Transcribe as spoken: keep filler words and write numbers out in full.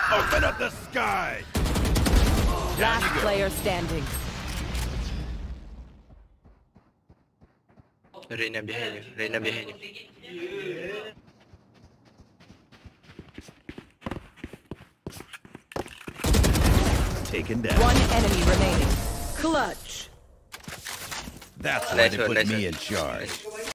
Open up the sky! Last player standing. Reyna behind you. Reyna behind you. Taken down. One enemy remaining. Clutch. That's why Nice they one, put nice me one. in charge.